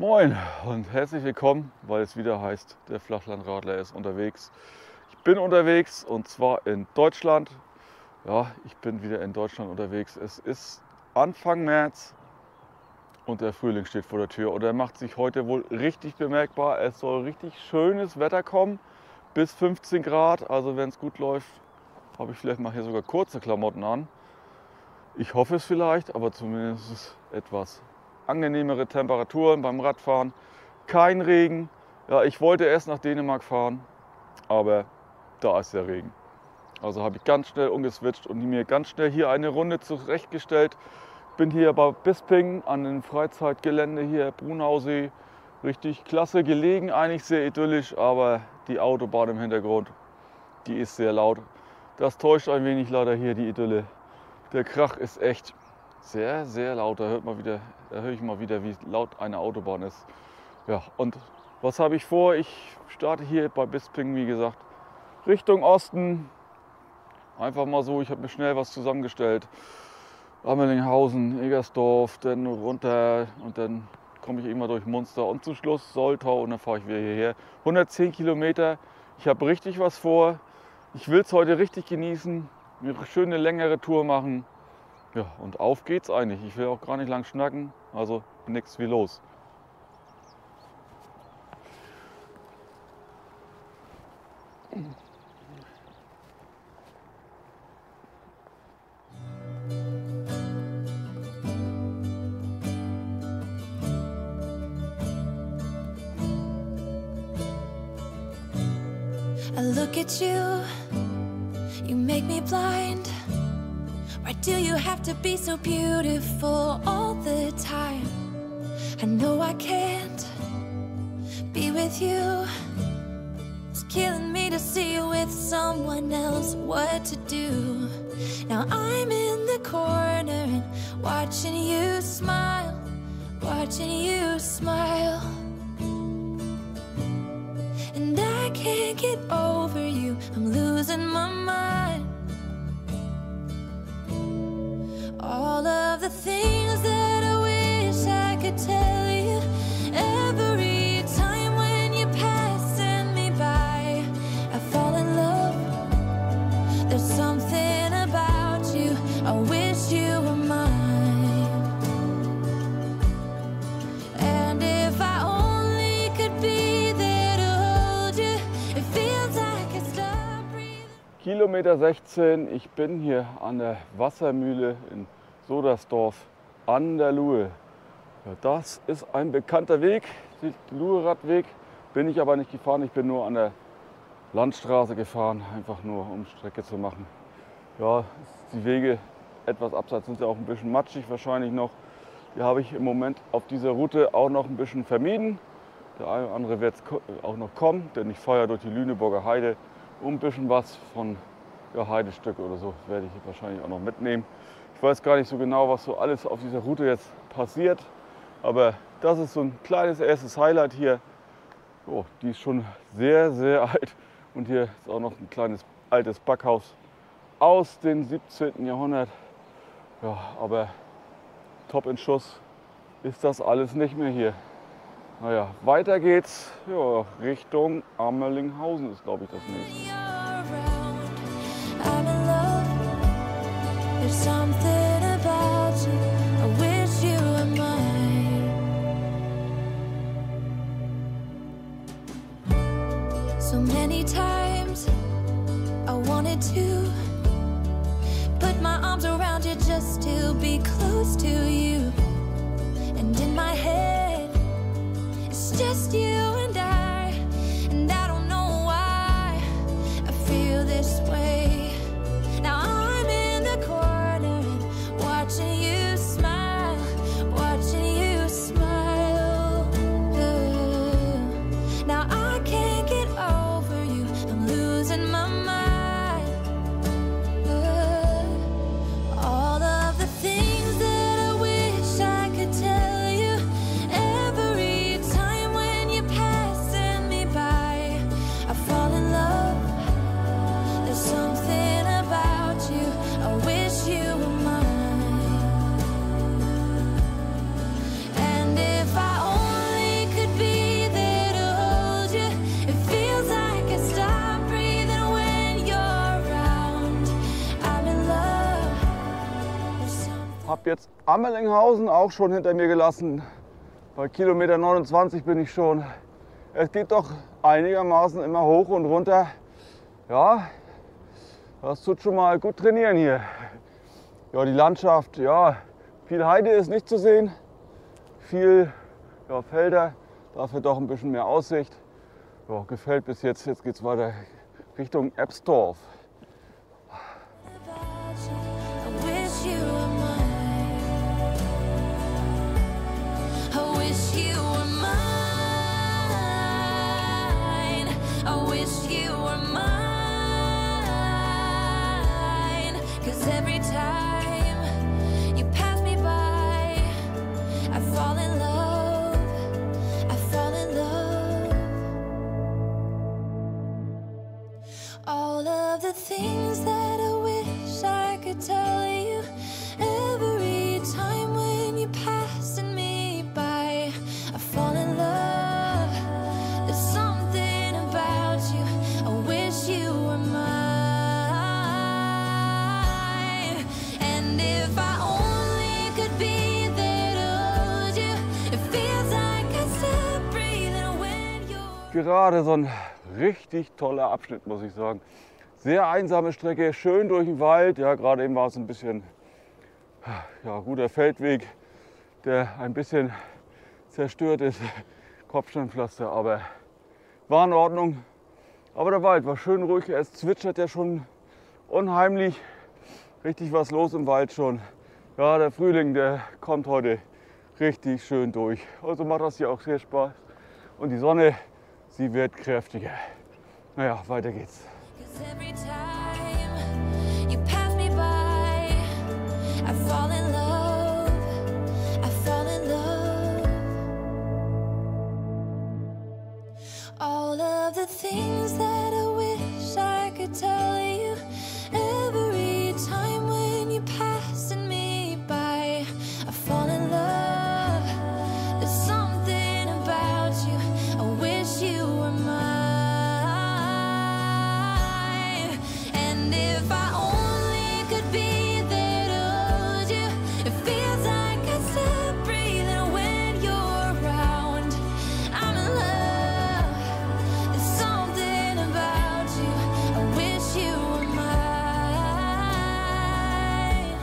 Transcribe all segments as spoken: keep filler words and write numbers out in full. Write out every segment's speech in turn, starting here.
Moin und herzlich willkommen, weil es wieder heißt, der Flachlandradler ist unterwegs. Ich bin unterwegs und zwar in Deutschland. Ja, ich bin wieder in Deutschland unterwegs. Es ist Anfang März und der Frühling steht vor der Tür und er macht sich heute wohl richtig bemerkbar. Es soll richtig schönes Wetter kommen, bis fünfzehn Grad. Also wenn es gut läuft, habe ich vielleicht mal hier sogar kurze Klamotten an. Ich hoffe es vielleicht, aber zumindest etwas angenehmere Temperaturen beim Radfahren. Kein Regen. Ja, ich wollte erst nach Dänemark fahren, aber da ist der Regen. Also habe ich ganz schnell umgeswitcht und mir ganz schnell hier eine Runde zurechtgestellt. Bin hier bei Bisping an dem Freizeitgelände hier, Brunausee. Richtig klasse gelegen, eigentlich sehr idyllisch, aber die Autobahn im Hintergrund, die ist sehr laut. Das täuscht ein wenig leider hier die Idylle. Der Krach ist echt sehr, sehr laut. Da hört man wieder, da höre ich mal wieder, wie laut eine Autobahn ist. Ja, und was habe ich vor? Ich starte hier bei Bisping, wie gesagt, Richtung Osten. Einfach mal so, ich habe mir schnell was zusammengestellt. Ammerlinghausen, Egersdorf, dann runter und dann komme ich immer durch Munster und zum Schluss Soltau und dann fahre ich wieder hierher. hundertzehn Kilometer. Ich habe richtig was vor. Ich will es heute richtig genießen, mir eine schöne längere Tour machen. Ja, und auf geht's eigentlich. Ich will auch gar nicht lang schnacken, also nichts wie los. I look at you, you make me blind. Why do you have to be so beautiful all the time? I know I can't be with you. It's killing me to see you with someone else. What to do? Now I'm in the corner and watching you smile, watching you smile. And I can't get over you, I'm losing my mind. All of the things that I wish I could tell you, every time when you're passing me by, I fall in love. There's something about you, I wish you were mine. And if I only could be there to hold you, it feels like I stopped breathing. Kilometer sechzehn, ich bin hier an der Wassermühle in Sodersdorf an der Luhe. Ja, das ist ein bekannter Weg, der Luhe-Radweg. Bin ich aber nicht gefahren, ich bin nur an der Landstraße gefahren, einfach nur um Strecke zu machen. Ja, die Wege etwas abseits sind ja auch ein bisschen matschig wahrscheinlich noch. Die habe ich im Moment auf dieser Route auch noch ein bisschen vermieden. Der eine oder andere wird auch noch kommen, denn ich fahre ja durch die Lüneburger Heide. Und ein bisschen was von ja, Heidestück oder so werde ich wahrscheinlich auch noch mitnehmen. Ich weiß gar nicht so genau, was so alles auf dieser Route jetzt passiert, aber das ist so ein kleines erstes Highlight hier. Oh, die ist schon sehr, sehr alt und hier ist auch noch ein kleines altes Backhaus aus dem siebzehnten Jahrhundert. Ja, aber top in Schuss ist das alles nicht mehr hier. Naja, weiter geht's ja, Richtung Ammerlinghausen ist, glaube ich, das nächste. There's something about you, I wish you were mine. So many times I wanted to put my arms around you just to be close to you. And in my head, it's just you and I. And I don't know why I feel this way. Now I'm in the corner and watching you smile, watching you smile. Uh, now I can't get over you, I'm losing my mind. Uh, all of the things that I wish I could tell you, every time when you pass habe jetzt Ammerlinghausen auch schon hinter mir gelassen. Bei Kilometer neunundzwanzig bin ich schon. Es geht doch einigermaßen immer hoch und runter. Ja, das tut schon mal gut trainieren hier. Ja, die Landschaft, ja, viel Heide ist nicht zu sehen. Viel ja, Felder, dafür doch ein bisschen mehr Aussicht. Ja, gefällt bis jetzt. Jetzt geht es weiter Richtung Ebsdorf. Every time you pass me by, I fall in love, I fall in love. All of the things that I wish I could tell you, every time when you passing me by, I fall in love. There's something about you, I wish you were mine. Gerade so ein richtig toller Abschnitt, muss ich sagen. Sehr einsame Strecke, schön durch den Wald. Ja, gerade eben war es ein bisschen ja, guter Feldweg, der ein bisschen zerstört ist. Kopfsteinpflaster, aber war in Ordnung. Aber der Wald war schön ruhig. Es zwitschert ja schon unheimlich. Richtig was los im Wald schon. Ja, der Frühling, der kommt heute richtig schön durch. Also macht das hier auch sehr Spaß. Und die Sonne, sie wird kräftiger. Naja, weiter geht's. All of the things that I wish I could tell you, every time when you passing me by, I fall in love. There's something about you, I wish you were mine. And if I only could be there to hold you, it feels like I stop breathing when you're around. I'm in love. There's something about you, I wish you were mine.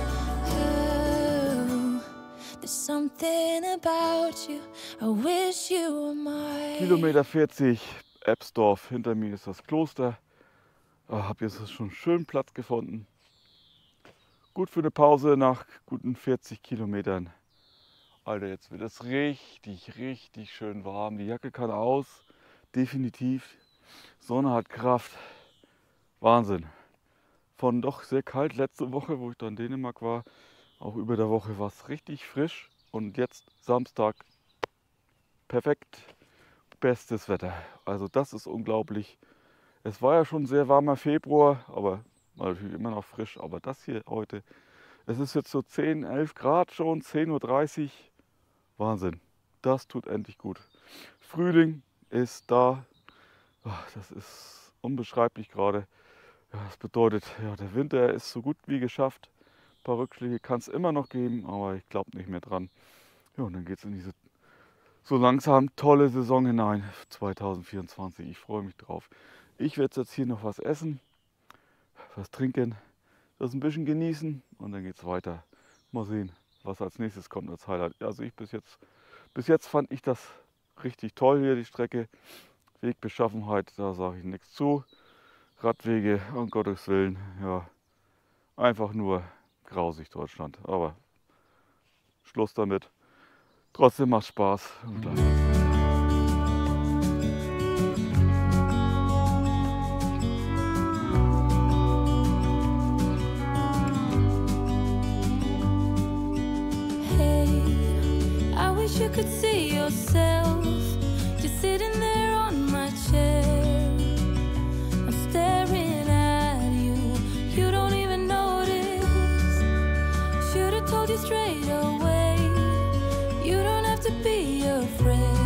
Ooh, there's something about you, I wish you were mine. Kilometer vierzig, Ebsdorf. Hinter mir ist das Kloster. Ich habe jetzt schon schön Platz gefunden. Gut für eine Pause nach guten vierzig Kilometern. Alter, jetzt wird es richtig, richtig schön warm. Die Jacke kann aus, definitiv. Sonne hat Kraft. Wahnsinn. Von doch sehr kalt letzte Woche, wo ich da in Dänemark war, auch über der Woche war es richtig frisch. Und jetzt Samstag, perfekt, bestes Wetter. Also das ist unglaublich. Es war ja schon sehr warmer Februar, aber war natürlich immer noch frisch. Aber das hier heute, es ist jetzt so zehn, elf Grad schon, zehn Uhr dreißig. Wahnsinn, das tut endlich gut. Frühling ist da. Ach, das ist unbeschreiblich gerade. Ja, das bedeutet, ja, der Winter ist so gut wie geschafft. Ein paar Rückschläge kann es immer noch geben, aber ich glaube nicht mehr dran. Ja, und dann geht es in diese so langsam tolle Saison hinein, zwanzig vierundzwanzig. Ich freue mich drauf. Ich werde jetzt hier noch was essen, was trinken, das ein bisschen genießen und dann geht es weiter. Mal sehen, was als nächstes kommt als Highlight. Also ich bis jetzt, bis jetzt fand ich das richtig toll hier, die Strecke. Wegbeschaffenheit, da sage ich nichts zu. Radwege, um Gottes Willen, ja, einfach nur grausig Deutschland. Aber Schluss damit. Trotzdem macht Spaß. Und gleich. You could see yourself just sitting there on my chair. I'm staring at you, you don't even notice. Should've told you straight away, you don't have to be afraid.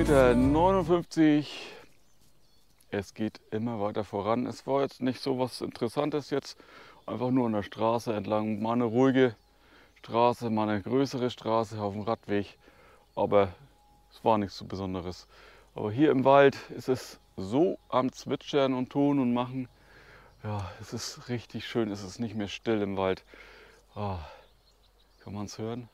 Kilometer neunundfünfzig. Es geht immer weiter voran. Es war jetzt nicht so was Interessantes jetzt. Einfach nur an der Straße entlang. Mal eine ruhige Straße, mal eine größere Straße auf dem Radweg. Aber es war nichts so Besonderes. Aber hier im Wald ist es so am Zwitschern und Tun und Machen. Ja, es ist richtig schön. Es ist nicht mehr still im Wald. Ah, kann man es hören?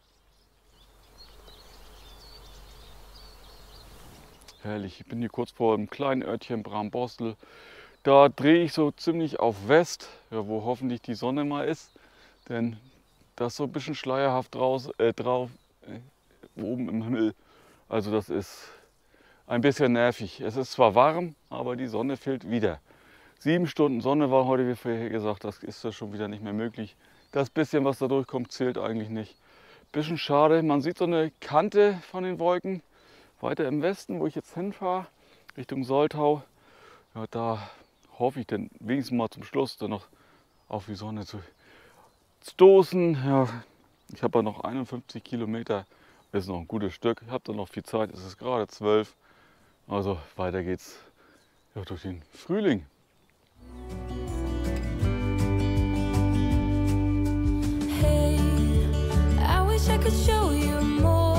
Herrlich. Ich bin hier kurz vor einem kleinen Örtchen Bramborstel. Da drehe ich so ziemlich auf West, ja, wo hoffentlich die Sonne mal ist. Denn das ist so ein bisschen schleierhaft draus, äh, drauf, äh, oben im Himmel. Also das ist ein bisschen nervig. Es ist zwar warm, aber die Sonne fehlt wieder. Sieben Stunden Sonne war heute, wie vorher gesagt, das ist ja schon wieder nicht mehr möglich. Das bisschen, was da durchkommt, zählt eigentlich nicht. Bisschen schade, man sieht so eine Kante von den Wolken. Weiter im Westen, wo ich jetzt hinfahre, Richtung Soltau, ja, da hoffe ich dann wenigstens mal zum Schluss dann noch auf die Sonne zu stoßen. Ja, ich habe ja noch einundfünfzig Kilometer, ist noch ein gutes Stück. Ich habe da noch viel Zeit, es ist gerade zwölf. Also weiter geht's ja, durch den Frühling. Hey, I wish I could show you more.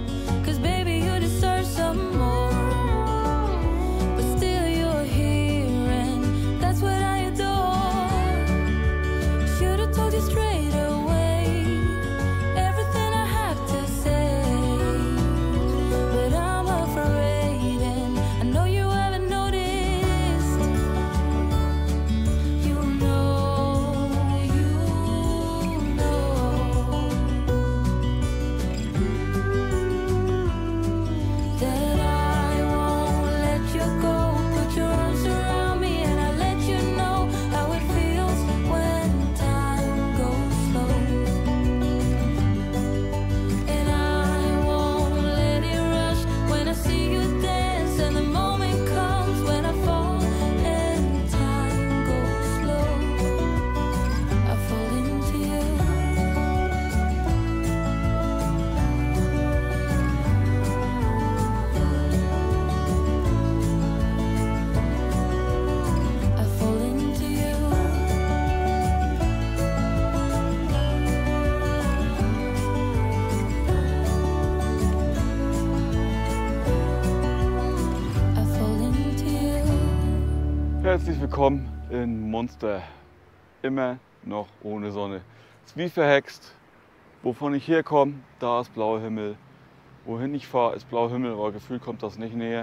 Herzlich willkommen in Munster. Immer noch ohne Sonne. Es ist wie verhext. Wovon ich herkomme, da ist blauer Himmel. Wohin ich fahre, ist blauer Himmel, aber gefühlt kommt das nicht näher.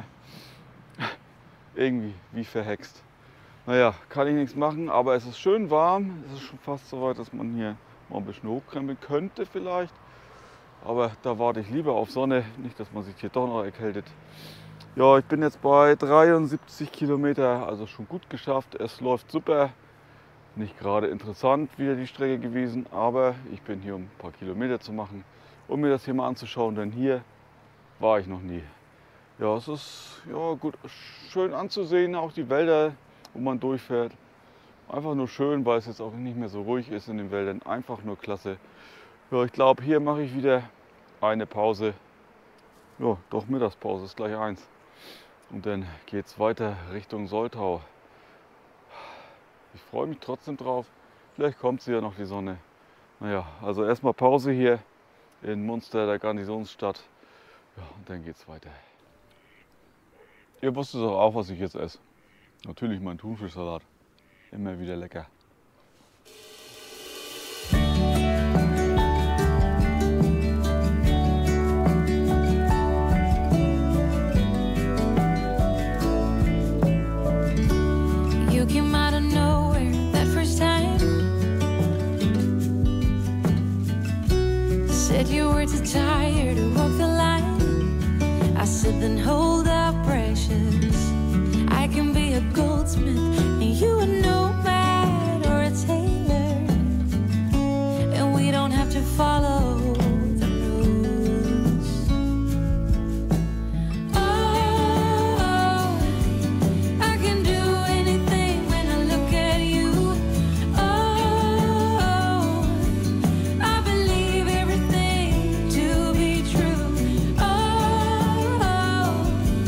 Irgendwie wie verhext. Naja, kann ich nichts machen, aber es ist schön warm. Es ist schon fast so weit, dass man hier mal ein bisschen hochkrempeln könnte vielleicht. Aber da warte ich lieber auf Sonne, nicht, dass man sich hier doch noch erkältet. Ja, ich bin jetzt bei dreiundsiebzig Kilometer, also schon gut geschafft. Es läuft super. Nicht gerade interessant wieder die Strecke gewesen, aber ich bin hier, um ein paar Kilometer zu machen, um mir das hier mal anzuschauen, denn hier war ich noch nie. Ja, es ist ja, gut, schön anzusehen, auch die Wälder, wo man durchfährt. Einfach nur schön, weil es jetzt auch nicht mehr so ruhig ist in den Wäldern. Einfach nur klasse. Ja, ich glaube, hier mache ich wieder eine Pause. Ja, doch Mittagspause ist gleich eins. Und dann geht es weiter Richtung Soltau. Ich freue mich trotzdem drauf. Vielleicht kommt sie ja noch die Sonne. Naja, also erstmal Pause hier in Munster, der Garnisonsstadt. Ja, und dann geht es weiter. Ihr wusstet doch auch, was ich jetzt esse. Natürlich mein Thunfischsalat. Immer wieder lecker. Said you were too tired to walk the line. I said then hold up, precious. I can be a goldsmith and you a nomad or a tailor, and we don't have to follow the rules. Oh, I can do anything when I look at you. Oh, I believe everything to be true. Oh,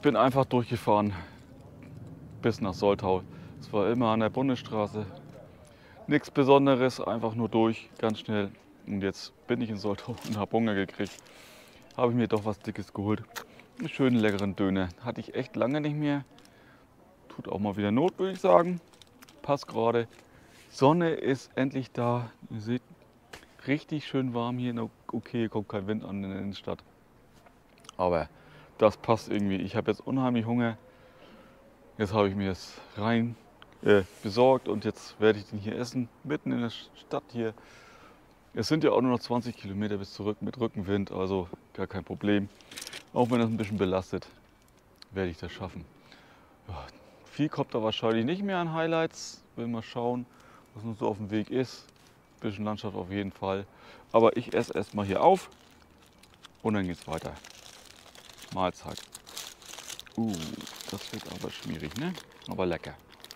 bin einfach durchgefahren bis nach Soltau. Es war immer an der Bundesstraße. Nichts Besonderes, einfach nur durch, ganz schnell. Und jetzt bin ich in Soltau und habe Hunger gekriegt. Habe ich mir doch was Dickes geholt. Einen schönen leckeren Döner. Hatte ich echt lange nicht mehr. Tut auch mal wieder Not, würde ich sagen. Passt gerade. Sonne ist endlich da. Ihr seht, richtig schön warm hier. Okay, hier kommt kein Wind an in der Innenstadt. Aber das passt irgendwie. Ich habe jetzt unheimlich Hunger. Jetzt habe ich mir das rein äh, besorgt und jetzt werde ich den hier essen. Mitten in der Stadt hier. Es sind ja auch nur noch zwanzig Kilometer bis zurück mit Rückenwind, also gar kein Problem. Auch wenn das ein bisschen belastet, werde ich das schaffen. Ja, viel kommt da wahrscheinlich nicht mehr an Highlights. Will mal schauen, was noch so auf dem Weg ist. Ein bisschen Landschaft auf jeden Fall. Aber ich esse erstmal hier auf und dann geht es weiter. Mahlzeit. Uh, das wird aber schwierig, ne? Aber lecker.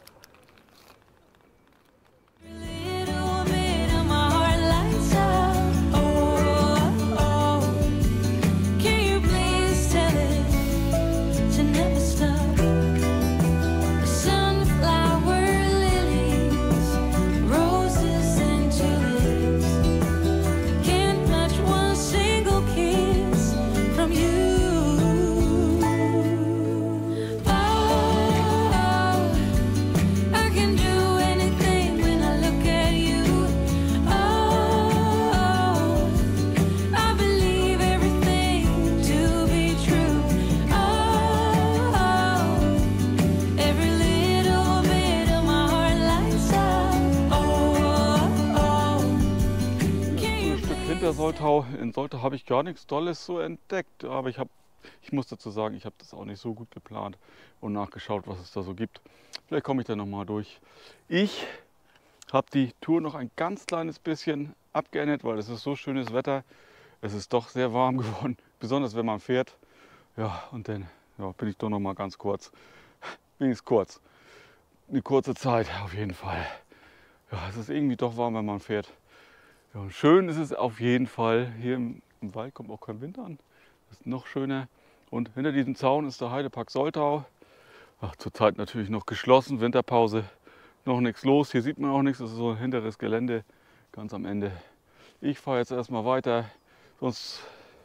Soltau. In Soltau habe ich gar nichts Tolles so entdeckt, aber ich, hab, ich muss dazu sagen, ich habe das auch nicht so gut geplant und nachgeschaut, was es da so gibt. Vielleicht komme ich da noch mal durch. Ich habe die Tour noch ein ganz kleines bisschen abgeändert, weil es ist so schönes Wetter. Es ist doch sehr warm geworden, besonders wenn man fährt. Ja, und dann ja, bin ich doch noch mal ganz kurz, wenigstens kurz, eine kurze Zeit auf jeden Fall. Ja, es ist irgendwie doch warm, wenn man fährt. Ja, und schön ist es auf jeden Fall. Hier im, im Wald kommt auch kein Wind an. Das ist noch schöner. Und hinter diesem Zaun ist der Heidepark Soltau. Ach, zurzeit natürlich noch geschlossen, Winterpause. Noch nichts los. Hier sieht man auch nichts. Das ist so ein hinteres Gelände ganz am Ende. Ich fahre jetzt erstmal weiter. Sonst,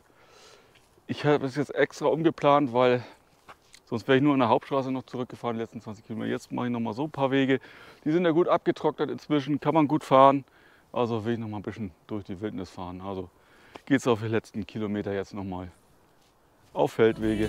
ich habe es jetzt extra umgeplant, weil sonst wäre ich nur an der Hauptstraße noch zurückgefahren, die letzten zwanzig Kilometer. Jetzt mache ich noch mal so ein paar Wege. Die sind ja gut abgetrocknet inzwischen, kann man gut fahren. Also will ich noch mal ein bisschen durch die Wildnis fahren. Also geht es auf die letzten Kilometer jetzt noch mal auf Feldwege.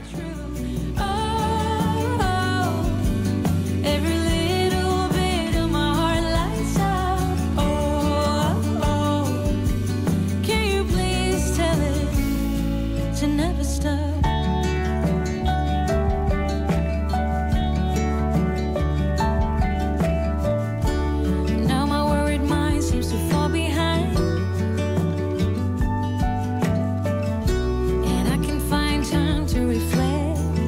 To reflect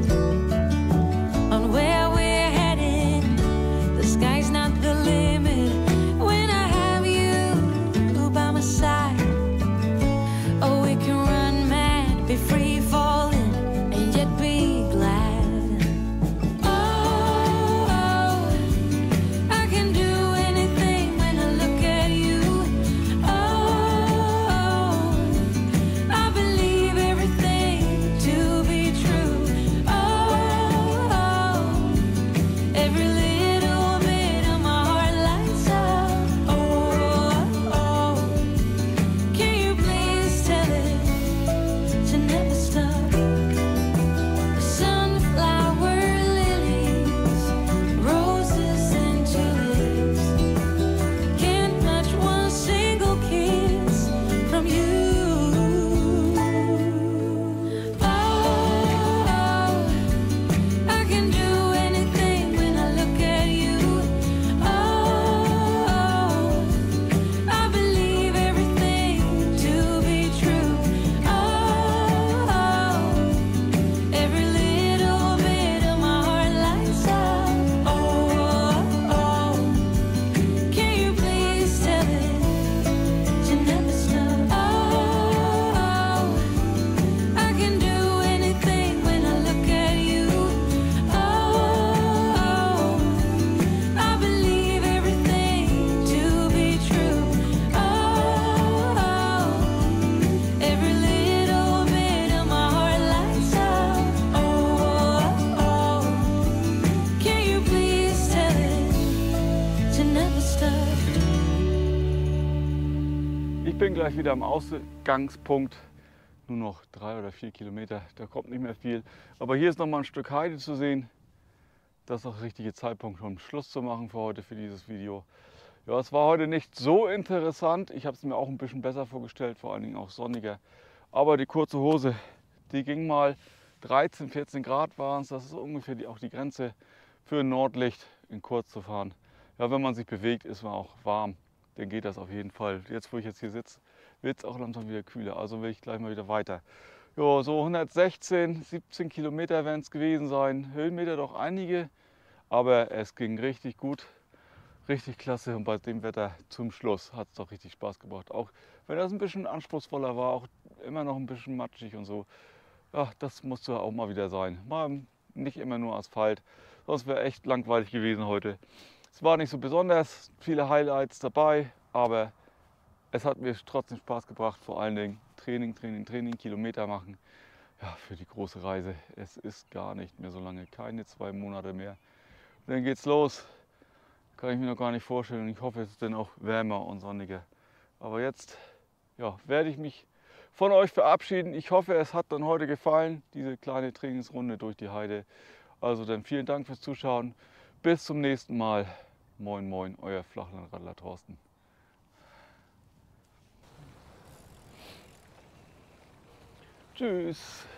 Ich bin gleich wieder am Ausgangspunkt. Nur noch drei oder vier Kilometer, da kommt nicht mehr viel. Aber hier ist noch mal ein Stück Heide zu sehen. Das ist auch der richtige Zeitpunkt, um Schluss zu machen für heute, für dieses Video. Ja, es war heute nicht so interessant. Ich habe es mir auch ein bisschen besser vorgestellt, vor allen Dingen auch sonniger. Aber die kurze Hose, die ging mal. dreizehn, vierzehn Grad waren es. Das ist ungefähr die, auch die Grenze für ein Nordlicht in kurz zu fahren. Ja, wenn man sich bewegt, ist man auch warm. Dann geht das auf jeden Fall. Jetzt, wo ich jetzt hier sitze, wird es auch langsam wieder kühler. Also will ich gleich mal wieder weiter. Ja, so hundertsechzehn, siebzehn Kilometer werden es gewesen sein. Höhenmeter doch einige, aber es ging richtig gut. Richtig klasse und bei dem Wetter zum Schluss hat es doch richtig Spaß gebracht. Auch wenn das ein bisschen anspruchsvoller war, auch immer noch ein bisschen matschig und so. Ja, das musste auch mal wieder sein. Mal nicht immer nur Asphalt, sonst wäre echt langweilig gewesen heute. Es war nicht so besonders viele Highlights dabei, aber es hat mir trotzdem Spaß gebracht. Vor allen Dingen Training, Training, Training, Kilometer machen. Ja, für die große Reise. Es ist gar nicht mehr so lange, keine zwei Monate mehr. Dann geht's los. Kann ich mir noch gar nicht vorstellen. Ich hoffe, es ist dann auch wärmer und sonniger. Aber jetzt ja, werde ich mich von euch verabschieden. Ich hoffe, es hat dann heute gefallen, diese kleine Trainingsrunde durch die Heide. Also dann vielen Dank fürs Zuschauen. Bis zum nächsten Mal. Moin, moin, euer Flachlandradler Thorsten. Tschüss.